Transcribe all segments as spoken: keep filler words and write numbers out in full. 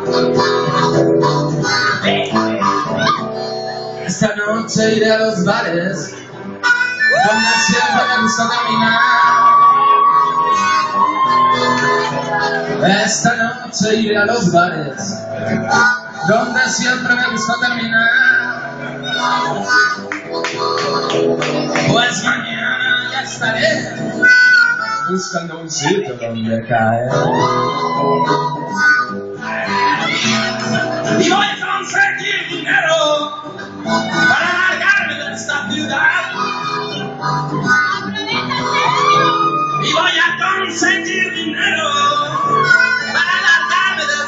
Esta noche iré a los bares donde siempre me gusta terminar. Esta noche iré a los bares donde siempre me gusta terminar. Pues mañana ya estaré buscando un sitio donde caer. Y voy a conseguir dinero para largarme de esta ciudad. Y voy a conseguir dinero para largarme de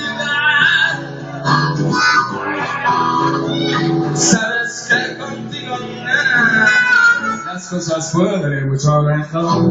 esta ciudad. Sabes que contigo, nena, las cosas pueden ir mucho mejor.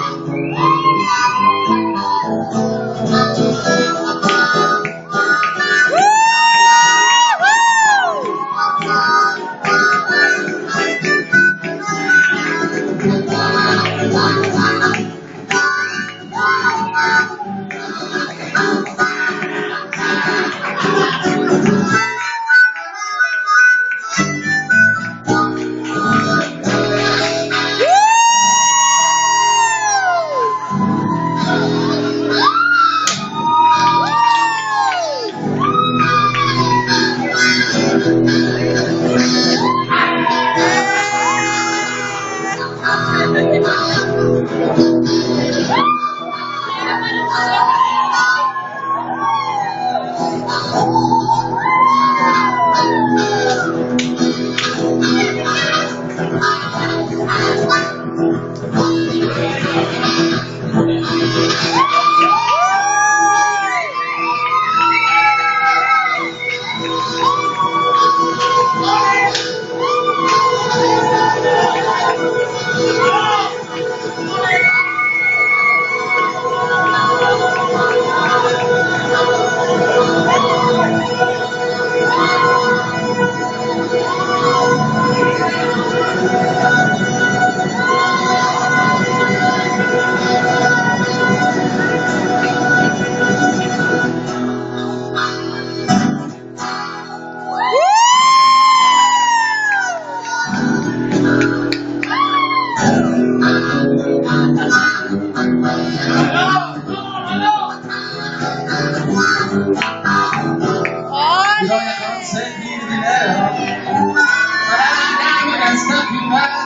Y voy a conseguir dinero para largarme de esta ciudad.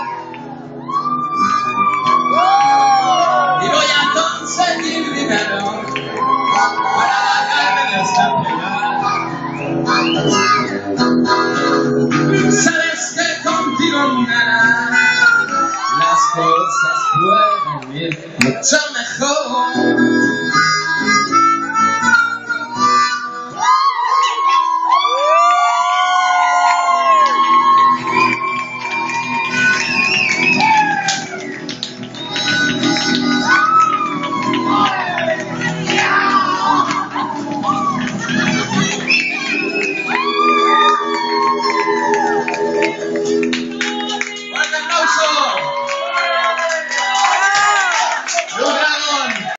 Y voy a conseguir dinero para largarme de esta ciudad. Sabes que contigo, nena, las cosas pueden ir mucho mejor.